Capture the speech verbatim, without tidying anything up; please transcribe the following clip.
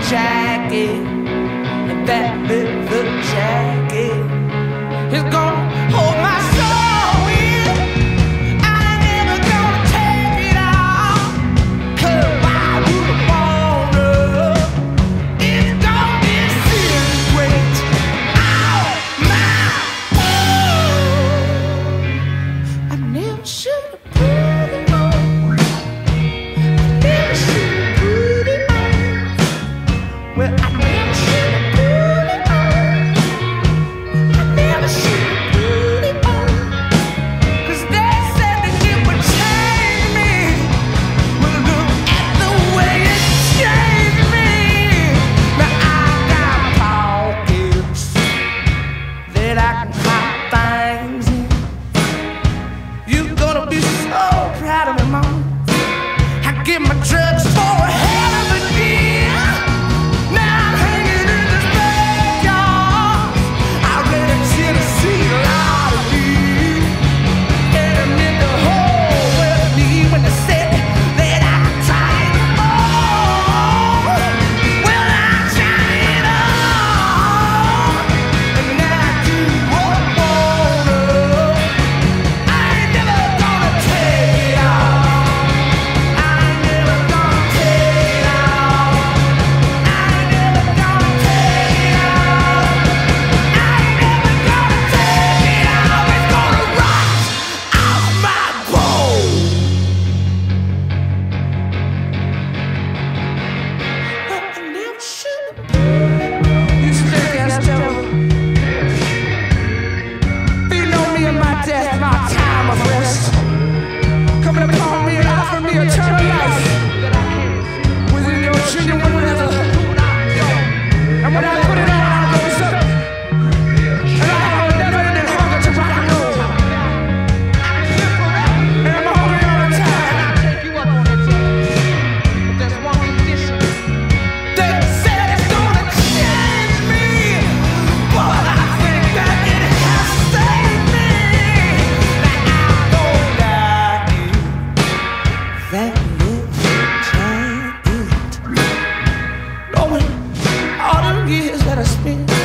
jacket, and that leather jacket is gonna hold my soul in. I ain't never gonna take it off, 'cause why would I wanna? It's gonna disintegrate out my soul. I never should have put it on. I never should have put it on. Well, I never should have put it on. I never should have put it on. 'Cause they said that it would change me. Well, look at the way it changed me. Now I got pockets that I can hide things in. You're gonna be so proud of me, Mom. I get my drugs for a hell of a deal. Now I'm hanging in this backyard. I read a Tennessee lottery, and it meant the whole world to me when they said that I could try it all. Well, I tried it all, and now I do what I wanna. I ain't never gonna take it off. I ain't never gonna take it off. I ain't never gonna take it off. I ain't never gonna take it off. It's gonna rot off my bone. But I never should have. You stink ass devil. Feeding on me in my death, my time of rest. Coming upon me and offering me eternal life within your genuine leather. And when I put it on, I rose up. And I have a never-ending hunger to rock and roll. And I'm hungry all the time. Take you up on it, but there's one condition. They said it's gonna change me, but I think that it has saved me. Now I don't like it. That little jacket, knowing all the years that I spent